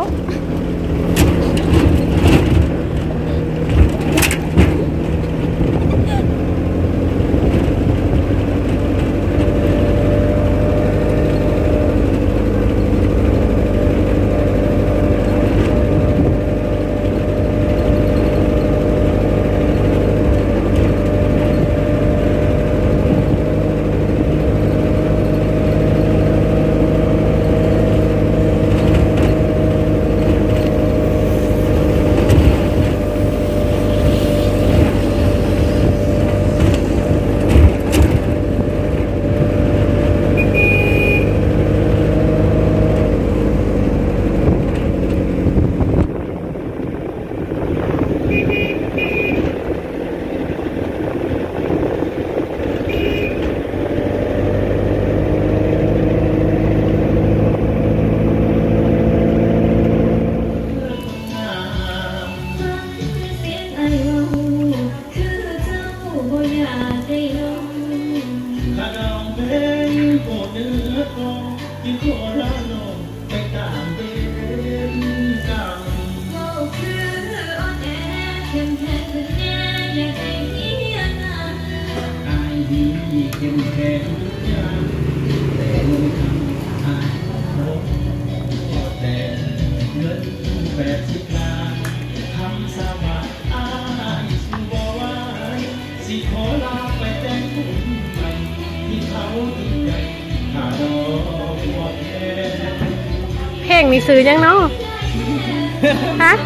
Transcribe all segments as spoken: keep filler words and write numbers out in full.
เพลงมีซื้อยังเนาะฮะ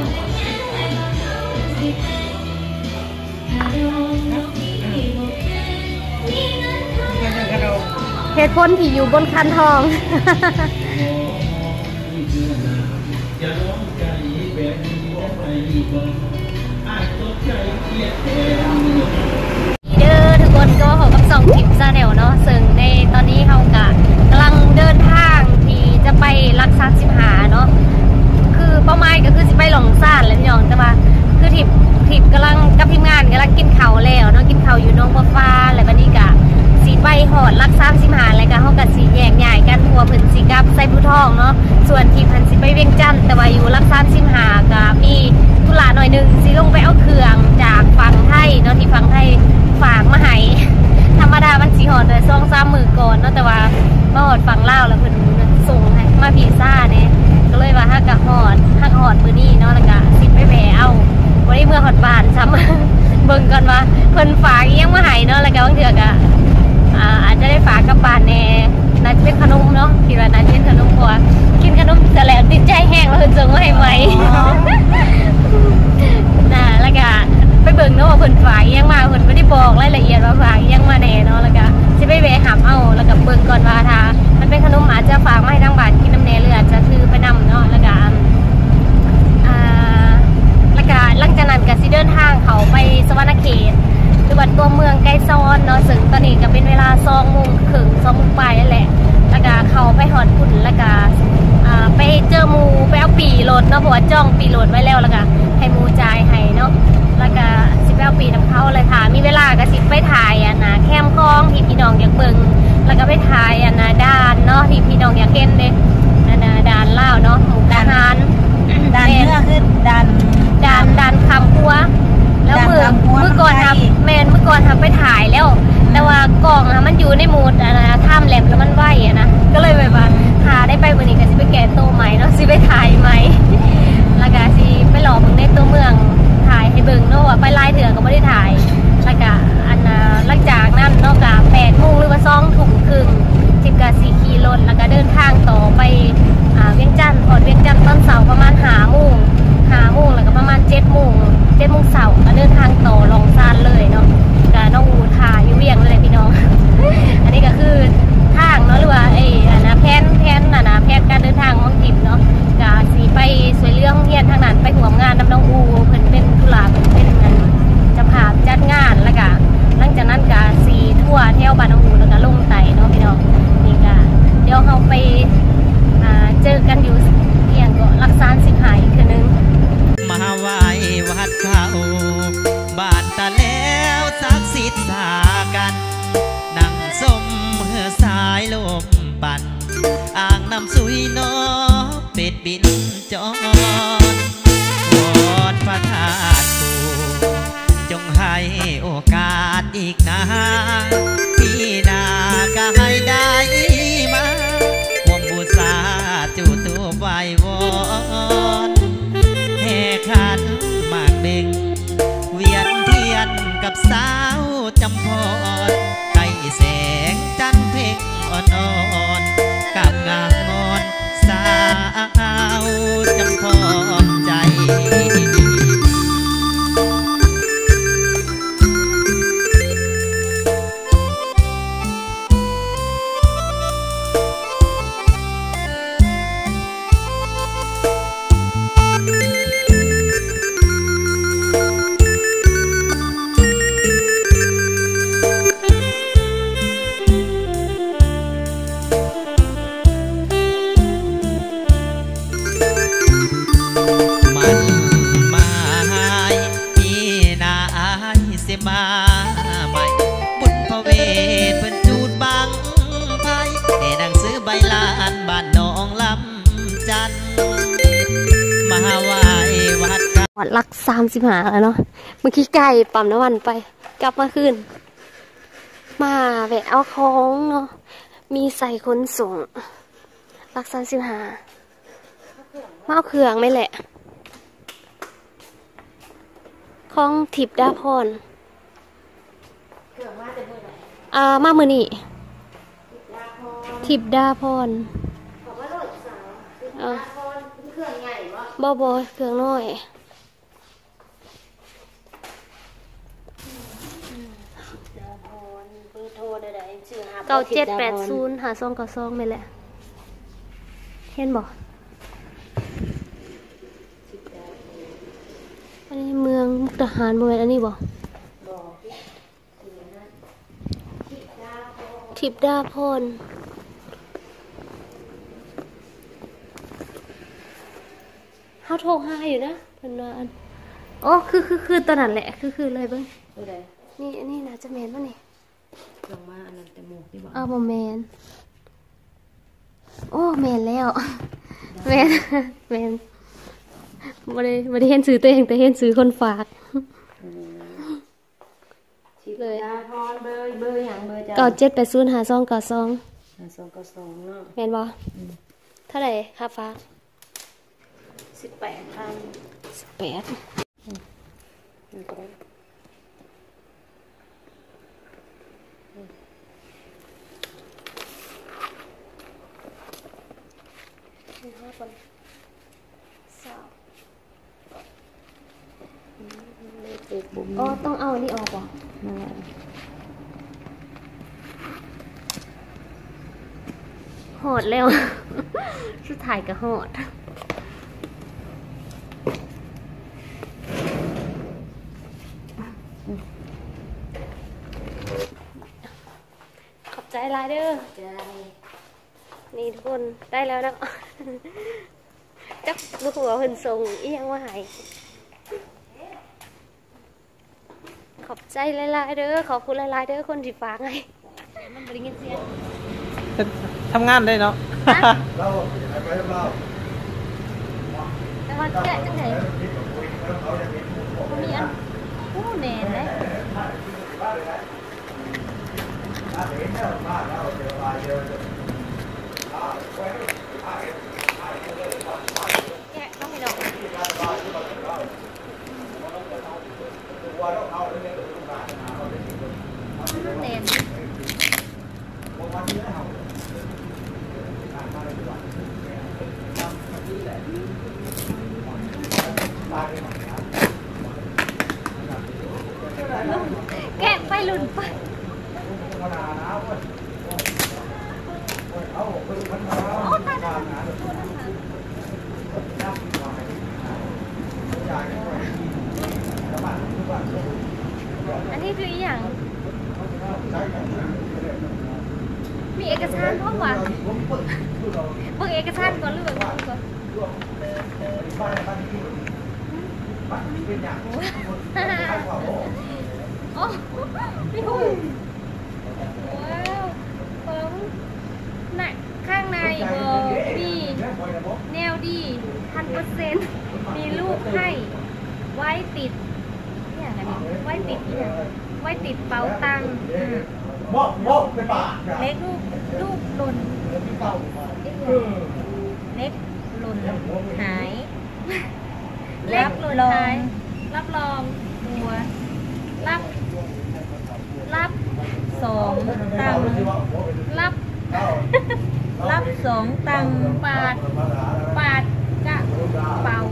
เหตุผลที่อยู่บนคันทองเด้อทุกคนก็ขอกับสองคลิปซาแนลเนาะซึ่งในตอนนี้เขากะกำลังเดินทางที่จะไปรักษาสิบหาเนาะคือเป้าหมายก็คือจะไปหลงซ่านเลยพี่น้องแต่ว่าคือทิปทิปกำลังกับทีมงานกำลังกินข้าวแล้วเนาะกินข้าวอยู่น้องบัวฟ้าอะไรแบบนี้กะสีไปหอดรักษาสิบหาอะไรกันเขากะสีแยกใหญ่กันทัวเพิ่นสีกับใส่ผู้ทองเนาะส่วนทีพันสิไปเวียงจันทร์แต่ว่าอยู่รักษาสิบหากะมีธุระหน่อยนึงสิลงไปเอาเครื่องจากฝั่งไทยเนาะที่ฝั่งไทยฝากมาให้ธรรมดามันสีหอดเลยซ่องซ้ำมือก่อนเนาะแต่ว่ามาหอดฝั่งลาวแล้วเพิ่นส่งให้มาพีซ่าเนี่ยก็เลยว่าฮักกะหอดฮักหอดมือนี่เนาะแล้วก็สิไปแหวเอาวันนี้เมื่อหอดบานซ้ำเบิ่งก่อนว่าเพิ่นฝากยังมาให้เนาะแล้วก็บางเถื่อกะอาจจะได้ฝากกับบานแน่น่าจะเป็นขนมเนาะคิดว่าน่าจะเป็นขนมเพราะว่ากินขนมเสร็จแล้วติดใจแห้งแล้วเพิ่นส่งมาให้ใหม่น่ะแล้วก็ไปเบิ่งเนาะว่าเพิ่นฝากยังมาเพิ่นไม่ได้บอกรายละเอียดว่าฝากยังมาแน่เนาะแล้วก็สิไปแวะหาเอาแล้วก็เบิ่งก่อนว่าถ้ามันเป็นขนมอาจจะฝากมาให้ทางบ้านกินน้ำแน่หรืออาจจะถือไปนำเนาะแล้วก็อ่าแล้วก็หลังจากนั้นก็สิเดินทางเขาไปสวรรณเขตหรือว่าตัวเมืองไกลซ้อนเนาะซึ่งตอนนี้ก็เป็นเวลาสองโมงครึ่งสองโมงปลายนั่นแหละแล้วก็เขาไปหอดพุ่นแล้วก็ไปเจอหมูไปเอาปีโหลดเนาะเพราะว่าจ้องปีโหลดไว้แล้วแล้วก็ให้หมูจ่ายให้เนาะแล้วก็สิไปเอาปีน้ำเขาเลยค่ะมีเวลาก็สิไปถ่ายอ่ะนะแคมคลองที่พี่น้องอยากเบิ่งแล้วก็ไปถ่ายอ่ะนะด้านเนาะที่พี่น้องอยากเห็นเด้อันนะด้านล่าวเนาะหมูกระหานด้านเนื้อคือด้านด้านด้านคำพัวแล้วมือมือก่อนทำแมนมือก่อนทำไปถ่ายแล้วแต่ว่ากล่องอะมันอยู่ในมูดอะนะท่ามแหลมแล้วมันไหวอะนะก็เลยแบบว่าหาได้ไปวันนี้ก็สิไปแกะโตใหม่เนาะสิไปถ่ายใหม่แล้วก็สิไปหลอกมึงในตัวเมืองถ่ายให้เบิ่งเนาะว่าไปไล่เถื่อก็ไม่ได้ถ่ายแล้วก็อันน่ะหลังจากนั้นเนาะกะแปดโมงหรือว่าสองทุ่มครึ่งทิพกะสี่ขี่รถแล้วก็เดินทางต่อไปอ่าเวียงจันทร์พอจรวอนพระธาตุปู่จงให้โอกาสอีกนะพี่นาก็ให้ได้มาห่วงบูชาจูตัวไหววอนแห่ขันหมากเบ่งเวียนเทียนกับสาวจำพรใกล้แสงจันทร์เพ่งอ่อนๆกับงามอนสาวจำพรใจมาใหม่บุญพระเวทเพิ่นจูดบังไพ่ให้หนังสือใบลานบ้านน้องลำจันมาไหว้วัดกันวัดหลักสามสิบหาแล้วเนาะเมื่อกี้ไก่ปั๊มน้ำมันไปกลับมาคืนมาแวะเอาของเนาะมีใส่ขนส่งหลักสามสิบหามาเอาเครื่องไม่แหละของทิพย์ดาพรอ่ามามือนี่ทิพย์ดาพรเออเครื่องใหญ่บ่บ่เครื่องน้อยเก้าเจ็ดแปดศูนย์หาซองกับซองไม่แหละเห็นบ่อันนี้เมืองมุกดาหารบ่แม่นอันนี้บ่ทิพย์ดาพรเฮาโทรหาอยู่นะเพิ่นว่าอันอ๋อคือคือคือตอนนั้นแหละคือคือเลยเบิ่งนี่อันนี้น่าจะแม่นบ่นี่ลงมาอันนั้นแต่หมูนี่บ่อ้าวบ่แม่นโอ้แม่นแล้วแม่นแม่นบ่ได้บ่ได้เห็นชื่อตัวเองแต่เห็นชื่อคนฝากเลยพรเบอร์เบอร์หยังเบอร์จ้ะเก้าเจ็ดแปดศูนย์ห้าสองเก้าสองห้าสองเก้าสองเนาะแม่นบ่เท่าไหร่ค่าฝากสิบแปดพันสิบแปดอ๋อต้องเอานี่ออกป่ะโหดเร็วสุดท้ายก็โหดขอบใจหลายเด้อนี่ทุกคนได้แล้วนะจักลูกหัวเพิ่นส่งอีหยังมาให้ขอบใจหลายๆเด้อขอบคุณหลายๆเด้อคนที่ฝากไงมันบริเงินเสียทำงานได้เนาะแต่ว่าแกะจังไหนมีอันผู้แน่เลยแกะต้องให้ดอกเต็มแกะไปหลุนไปอันนี้คืออย่างมีเอกสารพร้อมวะเบิ่งเอกสารก่อนหรือเบิ่งก่อนโอ้พี่หูว้าวของหนักข้างในเบอร์มีแนวดีพันเปอร์เซ็นต์มีลูกให้ไว้ติดเนี่ยอะไรนี่ไว้ติดเนี่ยไว้ติดเป๋าตังค์เล็กลูกลูกหล่นเล็กหล่นหายเล็กหล่นหายรับรองตัวรับรับสองตังรับรับสองตังบาทบาทกระเป๋า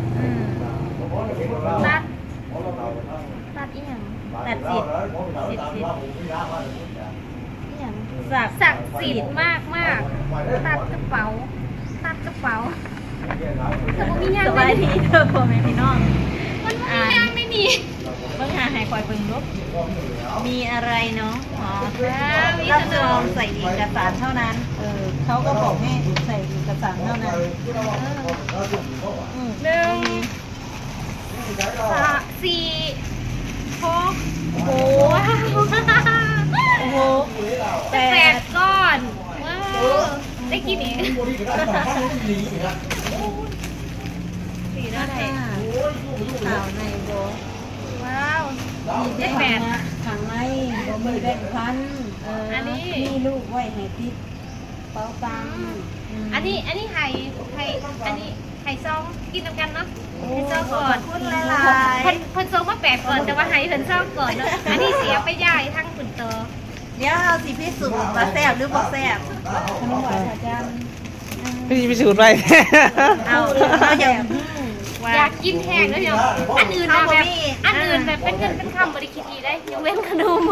ตัดตัดอีหยังตัดสิทธิ์สิทธิ์สิทธิ์อีหยังศักดิ์ศักดิ์สิทธิ์มากมากตัดกระเป๋าตัดกระเป๋าแต่ก็มีย่างไม่ดีเธอพ่อแม่พี่น้องมันมีย่างไม่มีเบิ่งหาหายคอยเบิ่งลูกมีอะไรเนาะอ๋อรับรองใส่เอกสารเท่านั้นเออเขาก็บอกให้ใส่เอกสารเท่านั้นหนึ่งสามสี่หกโอ้โหโอ้โหแปดก้อนว้าวได้กี่นี้สีได้ไหนขาวในโบว้าวได้แปดขังในโบมีแบงค์พันอันนี้มีลูกไว้ให้ติดเป๋าตังอันนี้อันนี้ไข่ไข่อันนี้ไข่ซองกินน้ำกันเนาะไข่ซองก่อนคุณหลายๆเพิ่นเพิ่นซองมาแปดก่อนแต่ว่าไข่เพิ่นซองก่อนเนาะอันนี้เสียไปย่ายทั้งขุนโตเดี๋ยวเอาสิพิสูจน์ว่าแซ่บหรือบ่แซ่บขนมหวานอาจารย์พี่พิสูจน์ไปเอาเอาอยากอยากกินแห้งแล้วเดี๋ยวอันอื่นนะแบบอันอื่นแบบเป็นเงินเป็นคำบริคิดดีได้ยกเว้นขนม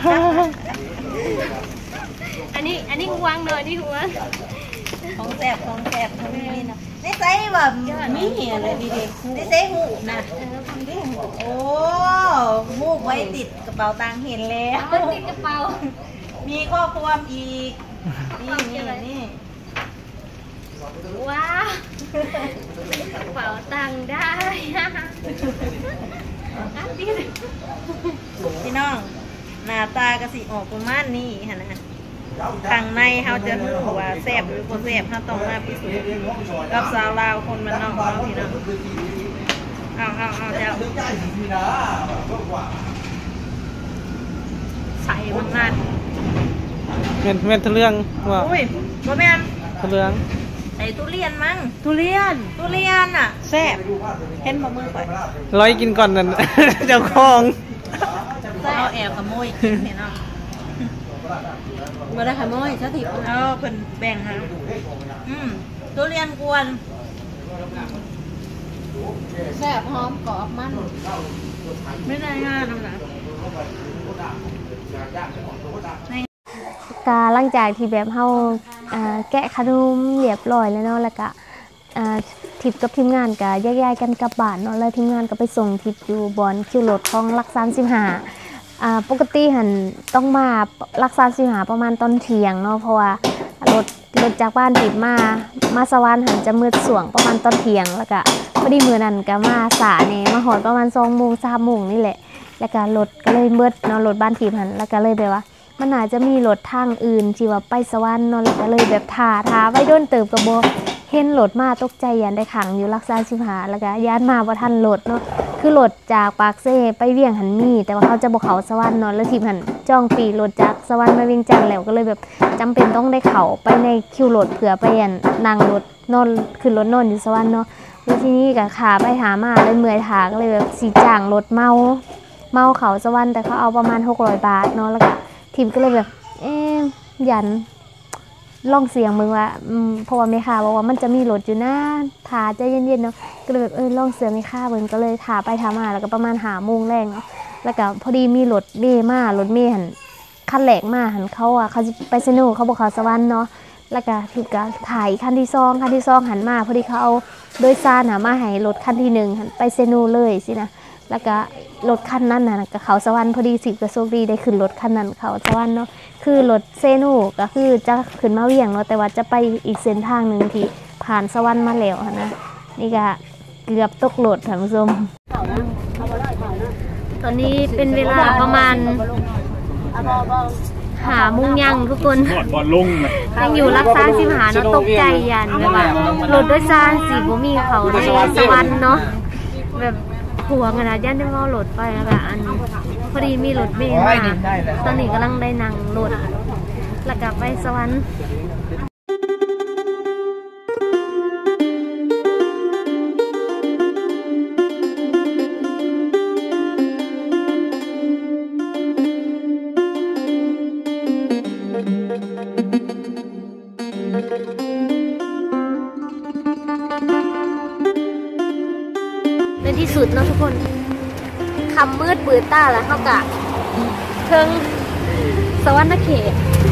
อันนี้อันนี้หัวงเลยนี่หัวของแซ่บของแซ่บทำนี่นะนี่ใส่แบบมีเหี้ยอะไรดีๆนี่ใส่หูนะโอ้หูไว้ติดกระเป๋าตังค์เห็นแล้วติดกระเป๋ามีข้อความอีกนี่นี่นี่ว้าวกระเป๋าตังค์ได้พี่น้องหน้าตากระสีออกประมาณนี้ฮะนะข้างในเขาจะรู้ว่าแซ่บหรือบ่แซ่บเขาต้องมาพิสูจน์กับสาวลาวคนมันนอกเราพี่น้องเอาเอาเอาเจ้าใส่มากนั่นเม็นเม็นทุเรียนว่าอุ้ยบ่แม่นทุเรียนใส่ทุเรียนมั้งทุเรียนทุเรียนอ่ะแซ่บเห็นบ่มือข่อยร้อยกินก่อนนั่นเจ้าของเอาแอบขโมยกินเห็นเนาะมาได้ขโมยซะทีเออเพิ่นแบ่งให้อืมทุเรียนกวนแซ่บหอมกรอบมันไม่ได้ง่ายนะกาหลังจากที่แบบเฮาแกะขนมเรียบร้อยแล้วเนาะแล้วก็ทิปกับทีมงานก็แยกๆกันกลับบ้านเนาะแล้วทีมงานก็ไปส่งทิปอยู่บอนคิวรถของหลักสามสิบห้าอ่าปกติหันต้องมารักษาสิหาประมาณตอนเที่ยงเนาะเพราะว่ารถรถจากบ้านติดมามาสวรรค์หันจะมืดสว่างประมาณตอนเที่ยงแล้วก็พอดีมือนั้นก็มาสาเนี่ยมาหอดประมาณสองโมงสามโมงนี่แหละแล้วก็รถก็เลยมืดเนาะรถบ้านติดหันแล้วก็เลยแบบว่ามันอาจจะมีรถทางอื่นที่ว่าไปสวรรค์เนาะแล้วก็เลยแบบท่าท่าไว้โดนเติบกระโบเห็นรถมาตกใจยันได้ขังอยู่รักษาสิบหาแล้วก็ย่านมาว่าทันรถเนาะคือรถจากปากเซ่ไปเวียงหันมีแต่ว่าเขาจะบอกเขาสวรรค์เนาะแล้วทีมหันจ้องปีรถจากสวรรค์มาเวียงจันทร์แล้วก็เลยแบบจำเป็นต้องได้เขาไปในคิวรถเผื่อไปยันนั่งรถนอนขึ้นรถนอนอยู่สวรรค์เนาะแล้วทีนี้กับขาไปหามาเลยเมื่อยขาก็เลยแบบสีจ่างรถเมาเมาเขาสวรรค์แต่เขาเอาประมาณหกร้อยบาทเนาะแล้วก็ทีมก็เลยแบบเอ๊ยยันลองเสียงมึงว่าเพราะว่าไม่ค่าบอกว่ามันจะมีรถอยู่นะถาใจเย็นๆเนาะก็เลยแบบเออลองเสียงไม่ค่าเบิ่งก็เลยถาไปถามาแล้วก็ประมาณหาโมงแรงเนาะแล้วก็พอดีมีรถเมย์มารถเมย์หันคันแหลกมาหันเขาอ่ะเขาไปสนุกเขาบอกเขาสวรรค์เนาะแล้วก็ถูกการถ่ายคันที่ซองคันที่ซองหันมาพอดีเขาเอาโดยสารหามาให้รถคันที่หนึ่งหันไปเซนูเลยสินะแล้วก็รถคันนั้นนะกับเขาสวรรค์พอดีสิกระโชคดีได้ขึ้นรถคันนั้นเขาสวรรค์เนาะคือรถเซนูก็คือจะขึ้นมาเวียงเนาะแต่ว่าจะไปอีกเส้นทางหนึ่งที่ผ่านสวรรค์มาแล้วนะนี่ก็เกือบตกรถท่านผู้ชมตอนนี้เป็นเวลาประมาณหามุงยังทุกคนหมดบอลลงเลยยังอยู่รักษาสิมหาเนาะตกใจยันแบบว่ารถโดยสารสีบ่มีเขาในสวรรค์เนาะแบบหัวขนาดยันได้มอรถไปแล้วก็อันพอดีมีรถเมล์มาตอนนี้กำลังได้นั่งรถแล้วก็ไปสวรรค์ในที่สุดเนาะทุกคนคำมืดปืดตาแล้วเท่ากับเทิงสวรรค์เขต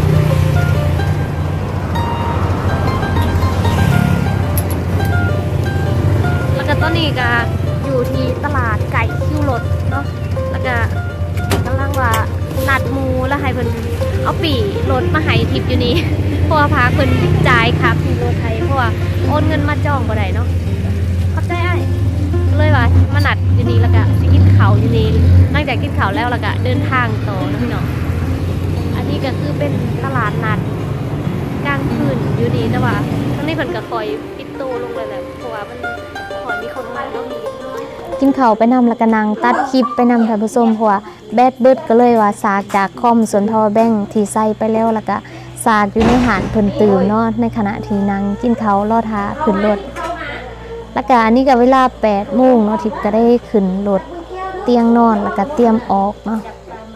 แล้วก็ตอนนี้ก็อยู่ที่ตลาดไก่คิวรถเนาะแล้วก็กำลังว่านัดมูแล้วให้เพิ่นเอาปีรถมาให้ทิปอยู่นี่เพราะว่าพาเพิ่นจ่ายครับที่รถไทยเพราะว่าโอนเงินมาจองบ่ได้เนาะเข้าใจไอ้เลยว่ามานัดอยู่นี่แล้วก็สิกินข้าวอยู่นี่หลังจากกินข้าวแล้วแล้วก็เดินทางต่อนะพี่น้องอันนี้ก็คือเป็นตลาดนัดกลางคืนอยู่นี่แต่ว่าตอนนี้เพิ่นก็คอยปิดตู้ลงเลยแหละเพราะว่ามันคอยมีคนมาเนาะกินข้าวไปนำแล้วก็นั่งตัดคลิปไปนำท่านผู้ชมเพราะว่าแบตเบิดก็เลยว่าสากจากคอมส่วน power bank ที่ใส่ไปแล้วแล้วก็สากอยู่ในหานเพิ่นตื่นเนาะในขณะที่นั่งกินข้าวรอท่าขึ้นรถแล้วก็อันนี้ก็เวลาแปดโมงเนาะทิพย์ก็ได้ขึ้นรถเตียงนอนแล้วก็เตรียมออกเนาะ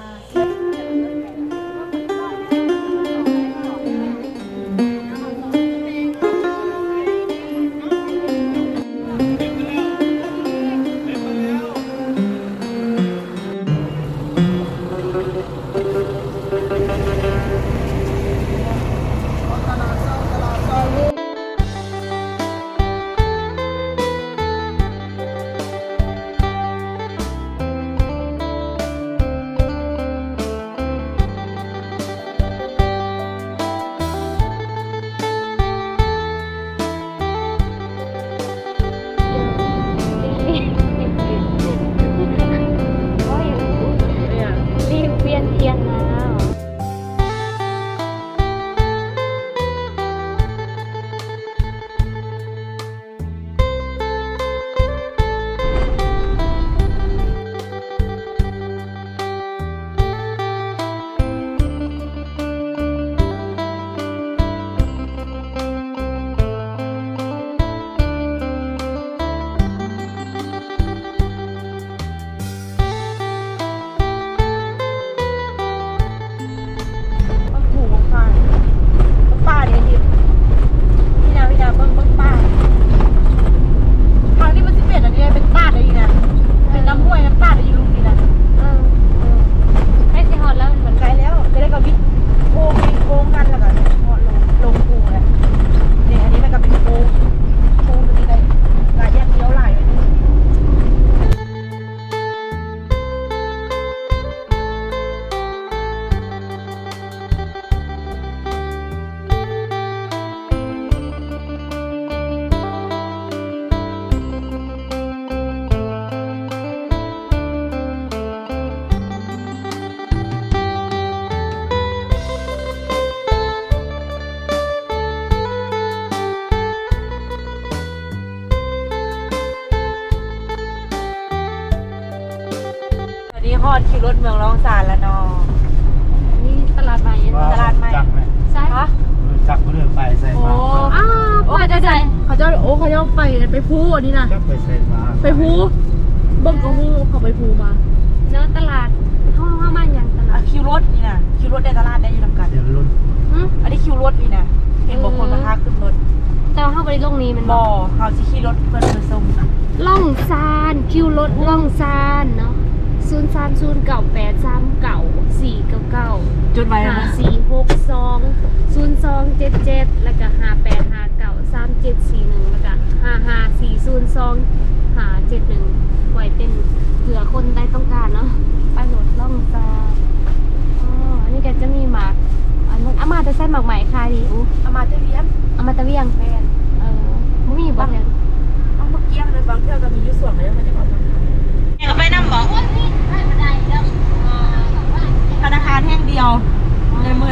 ฮอดขี่รถเมืองร้องสารแล้วเนาะนี่ตลาดใหม่ตลาดใหม่ใช่ฮะจักเรื่องไปใส่มาอ้าวโอ้จะใจเขาจะโอ้เขาจะไปไปพูอันนี้นะไปใส่มาไปพูบังกะฮูเขาไปพูมาเนาะตลาดเข้าเข้ามาอย่างตลาดคิวรถนี่นะคิวรถในตลาดได้อยู่นำกันเดี๋ยวรุ่นอันนี้คิวรถนี่นะเห็นบอกคนมาพาขึ้นรถแต่เข้าไปลงนี้มันบ่เขาจะขี่รถเพื่อนไปส่งล่องซานคิวรถล่องซานเนาะศูนย์สามศูนย์เก่าแปดสามเก่าสี่เก้าเก้าจุดไว้ห้าสี่หกสองศูนย์สองเจ็ดเจ็ดแล้วก็ห้าแปดห้าเก้าสามเจ็ดสี่หนึ่งแล้วก็ห้าห้าสี่ศูนย์สองห้าเจ็ดหนึ่งไว้เป็นเผื่อคนได้ต้องการเนาะไปโหลดล่องซาอ๋ออันนี้ก็จะมีหมากอันนั้นอามาจะใส่หมากใหม่ค่ะดิอู้อามาตะเวียงอามาตะเวียงแฟนเออไม่มีบ้างเลยเอาเมื่อกี้เลยบางเที่ยวก็มียุ่ส่วนไหมไม่ได้บอกมันไปนั่งบอกธนาคารแห่งเดียวในเมือง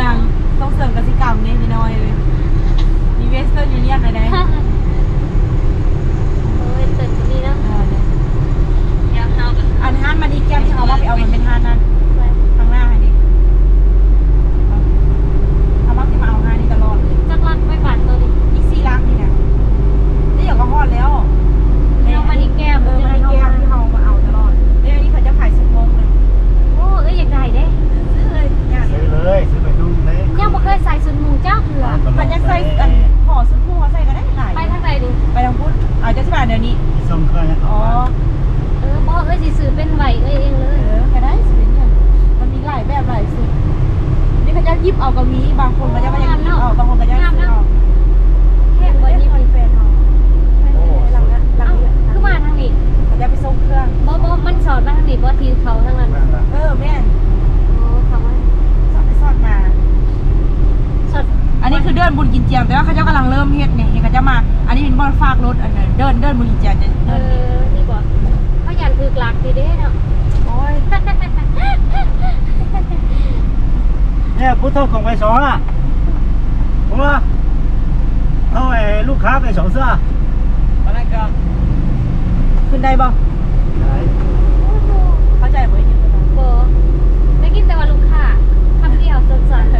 งเครื่องเนี่ยอ๋อเออพ่อเอ้ยสิซื้อเป็นไหวเอ้ยเองเลยเออก็ได้สิเนี่ยมันมีหลายแบบหลายสูตรนี่เขาจะยิบเอาก็มีบางคนเขาจะไม่ยิบเอาบางคนเขาจะซื้อเอาแค่บ่ยิบแฟนเขาหลังนี้หลังนี้คือมาทางนี้เขาจะไปส่งเครื่องบ่บ่มันสอนมาทางนี้บ่ทีเขาทางนั้นเออแม่นโอ้เขาว่าสอนไปสอนมาสอนอันนี้คือเดินบุญกินเจียงแต่ว่าเขาเจ้ากำลังเริ่มเฮ็ดเนี่ยเห็นเขาจะมาอันนี้เป็นบอลฝากรถอันนี้เดินเดินบุญกินเจียงจะเออนี่บ่เขายันถือกลักทีเด้เนาะโอ้ยเนี่ยพุทธของไปสองอ่ะผมว่าเอาไอ้ลูกค้าไปสองเสื้ออะไรกันขึ้นได้บ่ได้เข้าใจไหมเนี่ยบ่ได้กินแต่ว่าลูกค้าคำเดียวสั้นๆ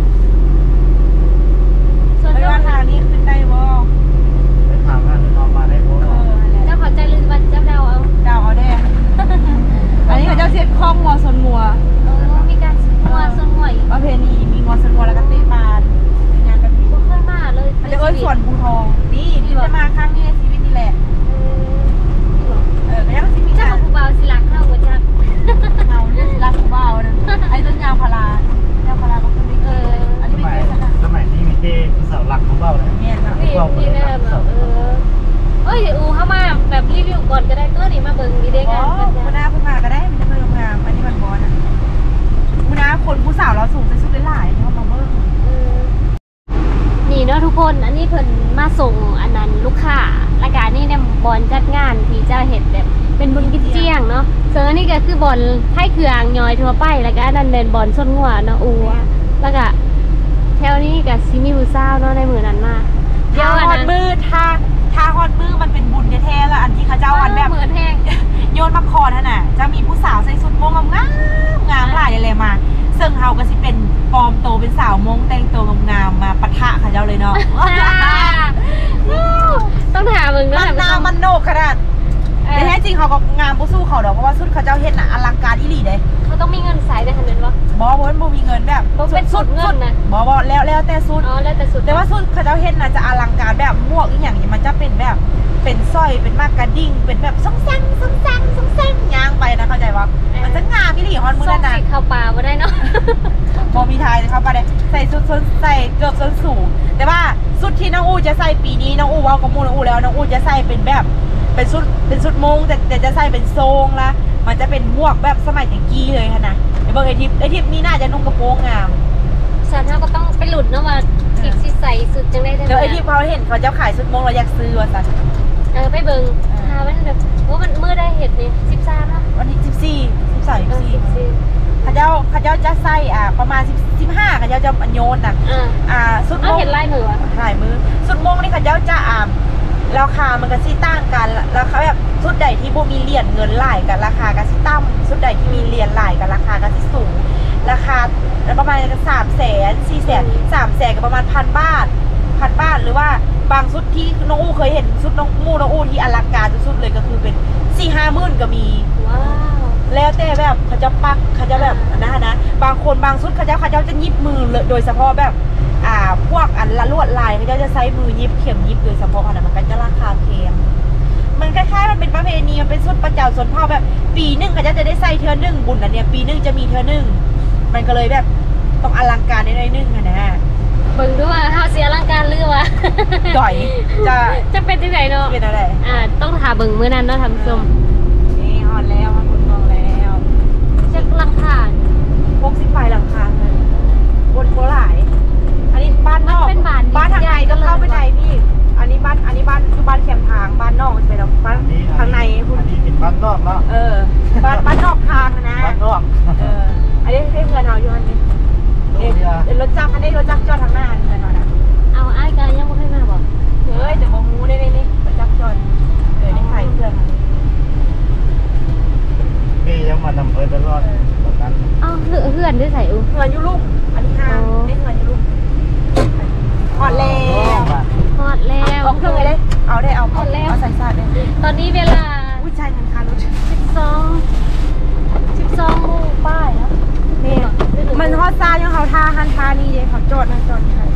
ส่วนเรื่องทางนี้ขึ้นได้บ่ไปถามว่าเอามาได้บ่เจ้าขอใจลืมว่าเจ้าดาวเอาดาวเอาได้อันนี้เขาเจ้าเสียดคล้องงัวสนงัวเออมีการงัวสนงัวอีกประเพณีมีงัวสนงัวแล้วก็เตะบาสงานแบบนี้บ่เคยมาเลยจะเอิ้นสวนภูทองนี่นี่จะมาครั้งนี้ในชีวิตนี่แหละเออก็ยังสิมีเจ้าผู้บ่าวสิรักเข้าบ่จักเฮาเนี่ยสิรักผู้บ่าวนั่นไอ้ต้นยางพารายางพาราก็คือนี่เอออันนี้ไม่ใช่สมัยนี้มีเต้ผู้สาวหลักของเบ้าเลยเนี่ยนะผู้บ่าวนี่แน่แบบเออเอ้ยอูเข้ามาแบบรีวิวก่อนก็ได้ตัวนี้มาเบิ่งดีเด้งานคุณน้าเพิ่งมาก็ได้มันจะเพิ่มงามอันนี้มันบอลอ่ะคุณน้าคนผู้สาวเราสูงใส่ชุดหลายๆนี่เขามาเบิ่งนี่เนาะทุกคนอันนี้เพิ่นมาส่งอันนั้นลูกค้ารายการนี้เนี่ยบอลจัดงานที่จะเห็นแบบเป็นบุญกิจเจียงเนาะส่วนอันนี้ก็คือบอลไข่เคืองยอยทั่วไปแล้วก็อันนั้นเป็นบอลส้นงัวเนาะอูแล้วก็แถวนี้ก็ซิมิวซ่าเนาะในมือนั้นมาเดี๋ยวฮอดมือท่าท่าฮอดมือมันเป็นบุญแท้ๆแล้วอันที่เขาเจ้าอันแบบมือแห้งโยนมาคอนั่นน่ะจะมีผู้สาวใส่ชุดโมงงามงามหลายเลยมาซึ่งเฮาก็สิเป็นปลอมโตเป็นสาวมงแต่งตัวงามๆมาปะทะเขาเจ้าเลยเนาะต้องถามมึงเนาะมันนามันโนกขนาดแต่แท้จริงเขาก็งามผู้สู้เขาดอกเพราะว่าชุดเขาเจ้าเฮ็ดน่ะอลังการอีหลีเด้เขาต้องมีเงินใส่ได้ขนาดนั้นบ่บ่บ่มันบ่มีเงินแบบเป็นชุดเงินนะบ่บ่แล้วแล้วแต่ชุดอ๋อแล้วแต่ชุดแต่ว่าชุดเขาเจ้าเฮ็ดน่ะจะอลังการแบบหมวกอีหยังนี่มันจะเป็นแบบเป็นสร้อยเป็นมากกระดิ่งเป็นแบบซ่องแซงซ่องแซงซ่องแซงย่างไปนะเข้าใจป่ะมันจะงามอีหลีฮอดมื้อนั้นน่ะเข้าป่าบ่ได้เนาะบ่มีทายเข้าป่าได้ใส่ชุดใส่เกือบส้นสูงแต่ว่าชุดที่น้องอูจะใส่ปีนี้น้องอูเว้ากับหมู่น้องอูแล้วน้องอูจะใส่เป็นแบบเป็นชุดเป็นชุดมงแต่แต่จะใส่เป็นทรงละมันจะเป็นหมวกแบบสมัยตะกี้เลยค่ะนะไอ้เบิ่งไอ้ทิพย์ไอ้ทิพย์นี่น่าจะนุ่งกระโปรงงามสันเฮาก็ต้องไปหลุดเนาะว่าทิพย์สิใส่สุดจังได้เดี๋ยวไอ้ทิพย์เขาเห็นเขาจะขายชุดมงเราอยากซื้อว่าซั่นเออไปเบิ่งหามันแบบว่ามันมื้อได้เฮ็ดนี่สิบสามเนาะวันนี้สิบสี่ สิบสาม สิบสี่เขาเจ้าเขาเจ้าจะใส่อ่าประมาณสิบห้าเขาเจ้าจะโยนน่ะอ่าชุดมงเห็นลายมือลายมือชุดมงนี่เขาเจ้าจะอ่าราคามันก็สิต่างกันราคาแบบชุดใดที่บ่มีเหรียญเงินหลายกันราคาก็สิต่ำชุดใดที่มีเหรียญหลายกันราคาก็สิสูงราคาประมาณสามแสนสี่แสนสามแสนก็ประมาณพันบาทพันบาทหรือว่าบางชุดที่น้องอู้เคยเห็นชุดน้องมู่น้องอู้ที่อลังการสุดๆเลยก็คือเป็นสี่ห้าหมื่นก็มีว้าวแล้วแต่แบบเขาจะปักเขาจะแบบนะนะบางคนบางชุดเขาจะเขาจะยิบมือเลยโดยเฉพาะแบบอ่าพวกอันละลวดลายเขาจะใช้มือยิบเข็มยิบโดยเฉพาะอันนั้นมันก็จะราคาแพงมันคล้ายๆมันเป็นประเพณีมันเป็นชุดประจำส่วนพ่อแบบปีนึงเขาจะจะได้ใส่เทื่อนึงบุญอันเนี้ยปีนึงจะมีเทื่อนึงมันก็เลยแบบต้องอลังการในในนึงนะนะเบิ่งด้วยว่าเฮาสิอลังการหรือว่าจ่อยจะจะเป็นที่ไหนเนาะเป็นอะไรอ่าต้องหาเบิ่งมื้อนั้นเนาะทำส้มนี่ฮอดแล้วฮอดคุณมองแล้วจะหลังคาหกสิบปลายหลังคาเลยบนโบราณอันนี้บ้านนอกบ้านทางในต้องเข้าไปในพี่อันนี้บ้านอันนี้บ้านคือบ้านแคมทางบ้านนอกใช่ไหมเราบ้านทางในคุณอันนี้เป็นบ้านนอกเนาะเออบ้านบ้านนอกทางนะบ้านนอกเอออันนี้ให้เงินเอาอยู่อันนี้เดี๋ยวรถจักรอันนี้รถจักรจอดทางหน้าเงินเอานะเอาไอ้กันยังไม่ให้มาบอกเฮ้ยเดี๋ยวมองงูได้เลยนี่รถจักรจอดเดี๋ยวได้ขายเครื่องพี่ยังมาทำเพื่อตลอดแบบนั้นอ้าวเพื่อนด้วยใส่อุ้งเงินยูรุ่มอันนี้ห้าได้เงินยูรุ่มหอดแล้วหอดแล้วเอาเครื่องเลยเอาได้เอาหอดแล้วเอาใส่ซาดเลยตอนนี้เวลาผู้ชายเงินคารถสิบสองสิบสองโมงป้ายแล้วนี่มันฮอดซายังเขาทาฮันทานี่เลยเขาจอดนะจอดใคร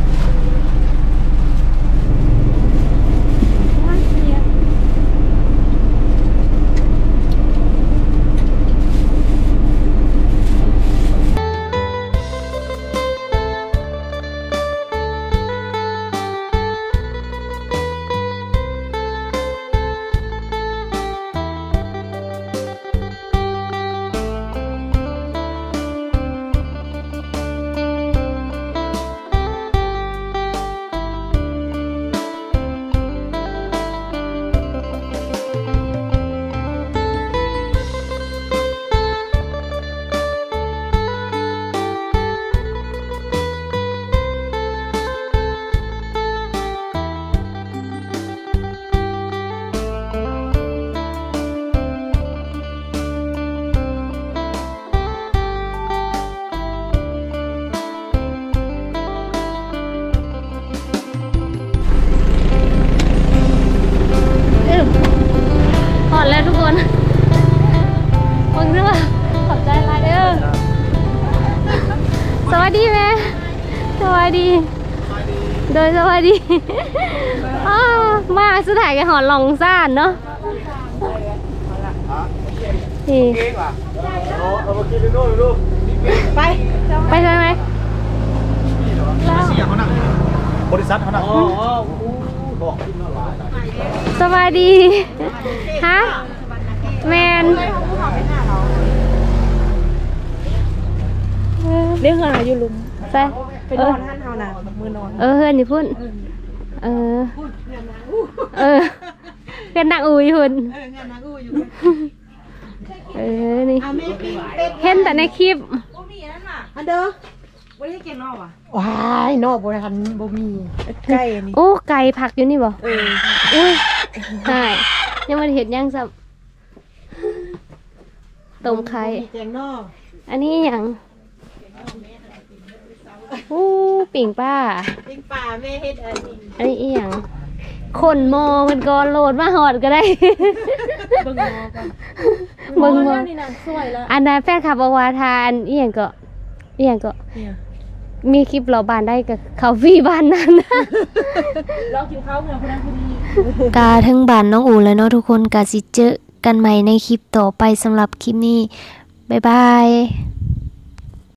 ดีแม่สวัสดีโดยสวัสดีอ้ามาสุดท้ายกันหอนหลงซ่านเนาะนี่ไปไปใช่ไหมบริษัทเขาหนักสวัสดีฮะแมนเรื่องอะไรอยู่ลุมใช่ไปนอนท่านเฮานะมือนอนเออเฮือนนี่พุ่นเออเออเฮือนนางอูอยู่พุ่นเออนี่เห็นแต่ในคลิปอันเด้อบ่ได้เก็บนอกว่ะว้ายนอกบ่ทันบ่มีไก่นี่โอ้ไก่ผักอยู่นี่บ่เอออุ้ยใช่ยังบ่ได้เฮ็ดยังซับต้มไข่แกงนอกอันนี้หยังอู้ปิ่งป้าปิ่งป้าแม่เฮ็ดอันนี้อันนี้อีหยังคนโมมันก่อนโหลดมาหอดก็ได้เบิ่งโมก่อนเบิ่งโมนี่น่ะสวยแล้วอันนั้นแฟนคลับบอกว่าทานอีหยังก็อีหยังก็มีคลิปเราบ้านได้กับเขาฟรีบ้านนั้นเรากินข้าวเพื่อนคนนั้นคนนี้กาทั้งบ้านน้องอูและเนาะทุกคนกาสิเจอกันใหม่ในคลิปต่อไปสำหรับคลิปนี้บ๊ายบาย